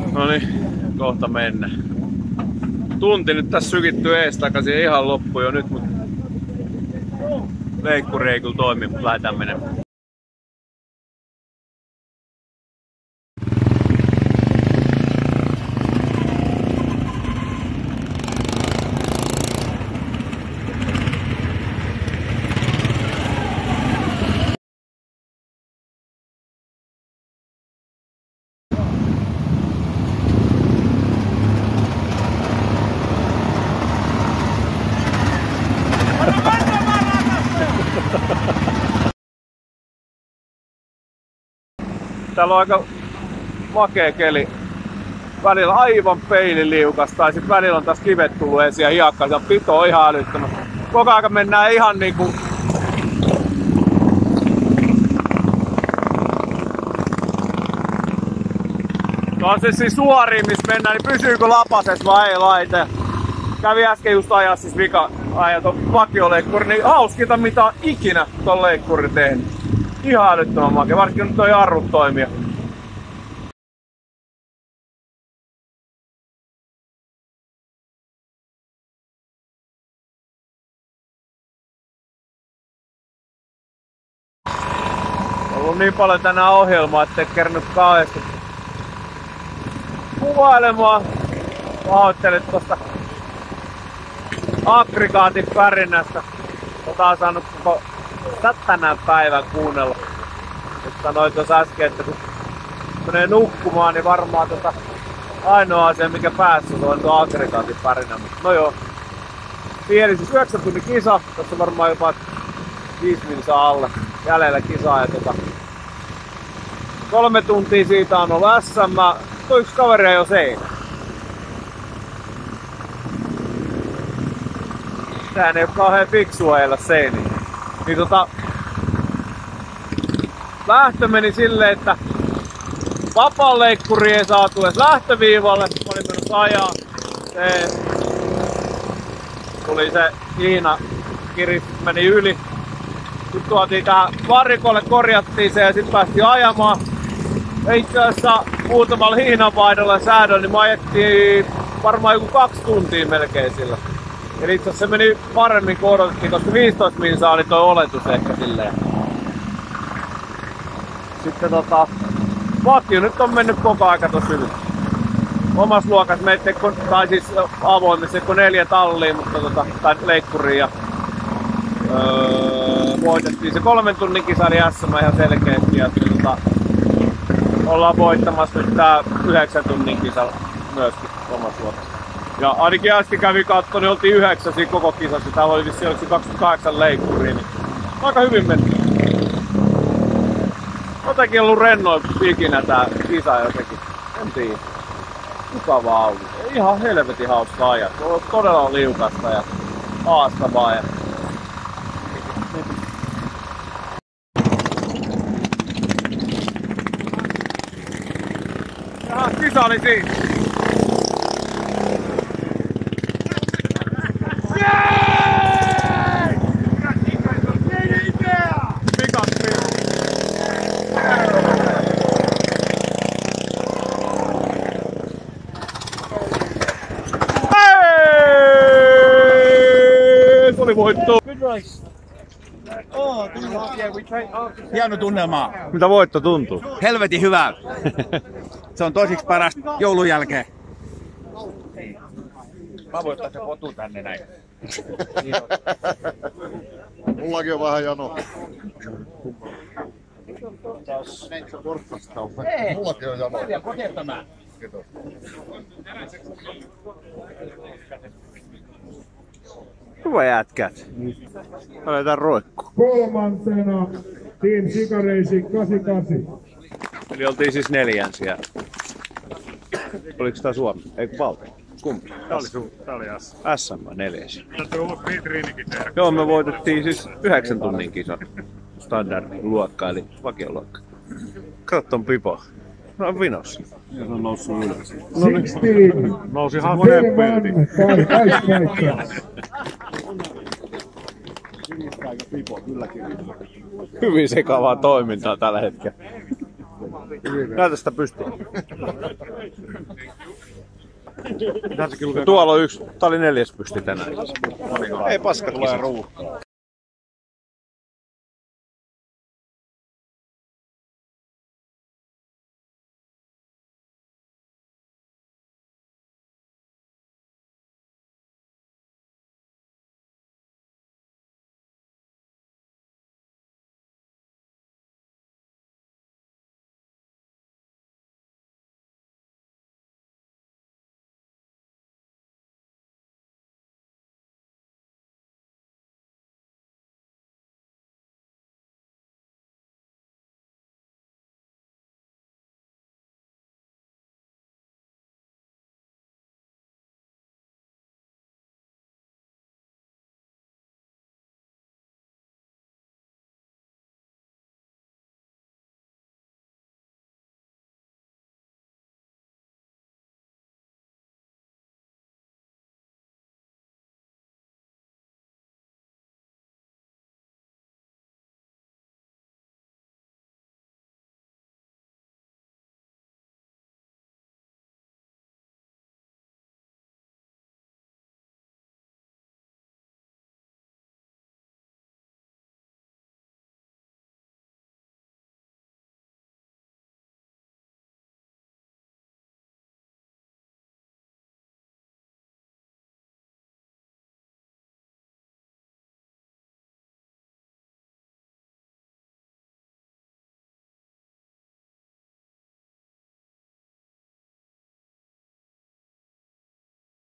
Noniin, kohta mennä. Tunti nyt tässä sykitty ees takaisin ihan loppu jo nyt, mutta leikkuri ei kyllä toimi, mutta lähdetään menemään. Täällä on aika makea keli. Välillä aivan peililiukas, tai sit välillä on taas kivet tullut esiin ja hiekka. Se pito on ihan älyttömästi. Koko ajan mennään ihan niinku... No on se siis suoriin, missä mennään, niin pysyykö lapasessa vai ei laite. Kävi äsken just ajaa siis vika-ajat ton vakioleikkuri, niin hauskinta mitä on ikinä ton leikkurin tehnyt. Ihan älyttömän makea, varsinkin nyt toi jarrut toimia. On ollut niin paljon tänään ohjelmaa, ettei kerännyt kauheasti kuvailemaan. Pahoittelen tosta aggregaatin pärinnästä. On saanut koko tänään päivän kuunnella. Mutta sanoin tuossa äsken, että kun menee nukkumaan, niin varmaan ainoa asia mikä päässä on tuo aggregaatin pärinä. No joo. Pieni siis 9 tunnin kisa. Tässä varmaan jopa 5 minsaa alle jäljellä kisaa. Ja 3 tuntia siitä on ollut SM. Tuo yksi kaveri ei ole seinä. Sehän ei ole kauhean fiksua ajella seiniin. Niin lähtö meni silleen, että vapaan leikkuri ei saatu edes lähtöviivalle. Mä olin menossa ajaa. Tuli se Iina kiristys meni yli. Sitten tuotiin tähän varikolle, korjattiin se ja sitten päästiin ajamaan. Itse asiassa muutamalla hiinanvaihdolla ja säädöllä niin me ajettiin varmaan joku 2 tuntia melkein sillä. Eli itse asiassa se meni paremmin kuin odotettiin, koska 15 minsaa oli toi oletus ehkä silleen. Sitten vakio nyt on mennyt koko aika tossa hyvin. Omassa luokassa meitte, tai siis avoimessa, kun 4 tallia, mutta tai leikkuria ja voitettiin se 3 tunnin kisa eli SM ihan selkeästi ja ollaan voittamassa nyt tää 9 tunnin kisa myöskin omassa luokassa. Ja ainakin äsken kävi katto, niin oltiin 9 siinä koko kisassa. Täällä oli vissiin 28 leikkuriä, niin aika hyvin meni. Jotenkin ollut rennoin ikinä tää kisa jotenkin. En tiedä. Mukava auto. Ihan helvetin hauska ajat. On todella liukasta ja haastavaa. Ja... Jaha, kisa oli siinä. Voitto. Hieno tunnelma. Mitä voitto tuntuu? Helvetin hyvä. Se on toisiksi parasta joulun jälkeen. Mä voin ottaa se potu tänne näin. Mullakin on vähän jano. Mullakin on jano. Kiitos. Hyvä jätkät. Aletaan roikkuu. Kolmantena Team Sikareisi 88. Eli oltiin siis 4 siellä. Oliko tää Suomi? Eikö Valtteri? Kumpi? Tää oli SM 4. Täytyy olla vitriinikin tehdä. Joo, me voitettiin siis 9 tunnin kisan. Standardin luokka, eli vakioluokka. Kato ton pipo. No on vinossa. Ja se on noussut ylös. 16. Nousi ihan heppeilti. Hyvin sekavaa toimintaa tällä hetkellä. Näytä sitä pystyyn. Pitäisikin lukea. Tuolla on yksi, tää oli 4. pysti tänään. Ei paska tulee ruuhkaa.